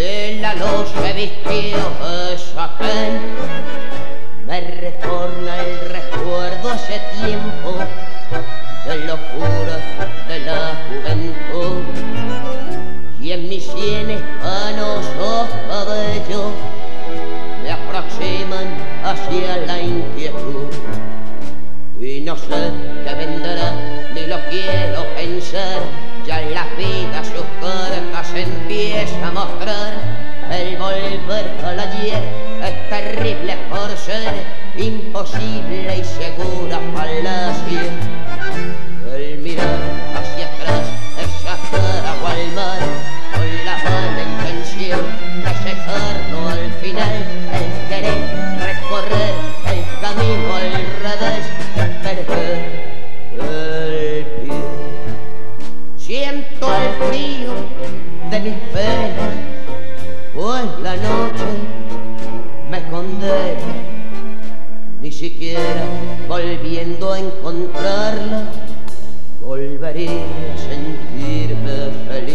y la luz se vistió de sacén. Me retorna el recuerdo a ese tiempo de locura de la juventud, y en mis sienes canosos cabellos me aproximan hacia la inquietud. Y no sé qué vendrá, ni lo quiero pensar, ya en la vida sus cartas empieza a mostrar. El volver al ayer es terrible por ser imposible y segura falacia. El mirar hacia atrás, esa cara o al mar, con la vana intención de secarlo al final. El querer recorrer el camino al revés es perder el pie. Siento el frío de mis penas, pues la noche me condena. Ni siquiera volviendo a encontrarla volvería a sentirme feliz.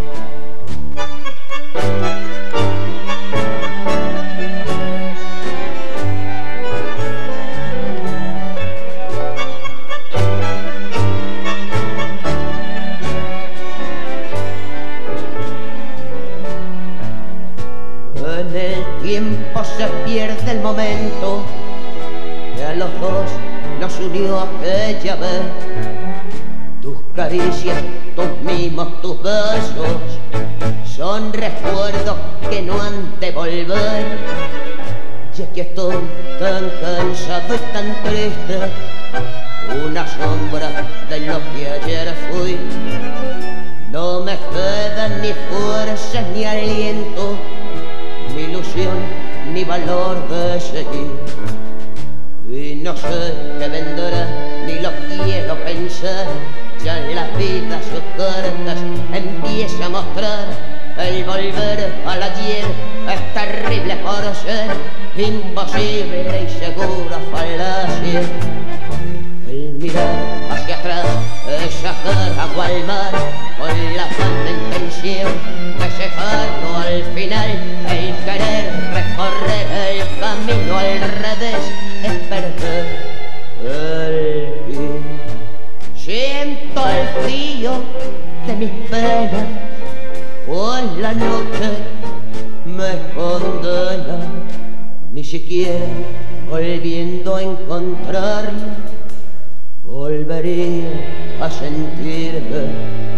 En el tiempo se pierde el momento que a los dos nos unió aquella vez. Tus caricias, tus mimos, tus besos son recuerdos que no han de volver. Y aquí estoy tan cansado y tan triste, una sombra de lo que ayer fui. No me quedan ni fuerzas ni aliento, ni ilusión ni valor de seguir. Y no sé qué vendrá, ni lo quiero pensar, ya en la vida sus cartas empieza a mostrar. El volver al ayer es terrible por ser imposible y segura falacia. El mirar hacia atrás, esa cara o al mar, con la vana intención de cejarlo al final. El querer recorrer el camino al revés es perder el pie. Siento el frío de mis penas, pues la noche me condena. Ni siquiera volviendo a encontrarla volvería a sentirme